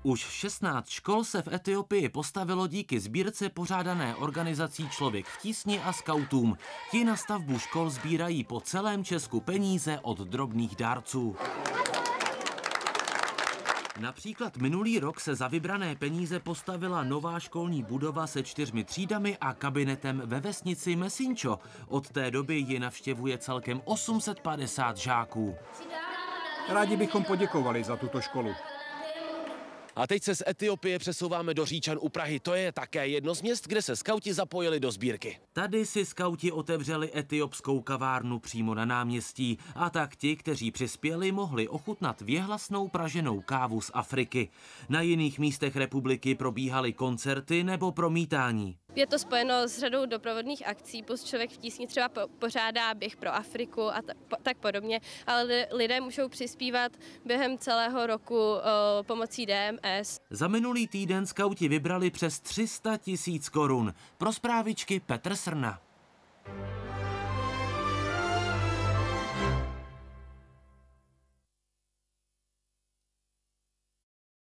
Už 16 škol se v Etiopii postavilo díky sbírce pořádané organizací Člověk v tísni a skautům. Ti na stavbu škol sbírají po celém Česku peníze od drobných dárců. Například minulý rok se za vybrané peníze postavila nová školní budova se 4 třídami a kabinetem ve vesnici Mesinčo. Od té doby ji navštěvuje celkem 850 žáků. Rádi bychom poděkovali za tuto školu. A teď se z Etiopie přesouváme do Říčan u Prahy. To je také jedno z měst, kde se skauti zapojili do sbírky. Tady si skauti otevřeli etiopskou kavárnu přímo na náměstí a tak ti, kteří přispěli, mohli ochutnat věhlasnou praženou kávu z Afriky. Na jiných místech republiky probíhaly koncerty nebo promítání. Je to spojeno s řadou doprovodných akcí, plus Člověk v tísni třeba pořádá běh pro Afriku a tak podobně, ale lidé můžou přispívat během celého roku pomocí DMS. Za minulý týden skauti vybrali přes 300 000 korun. Pro Zprávičky Petr Srna.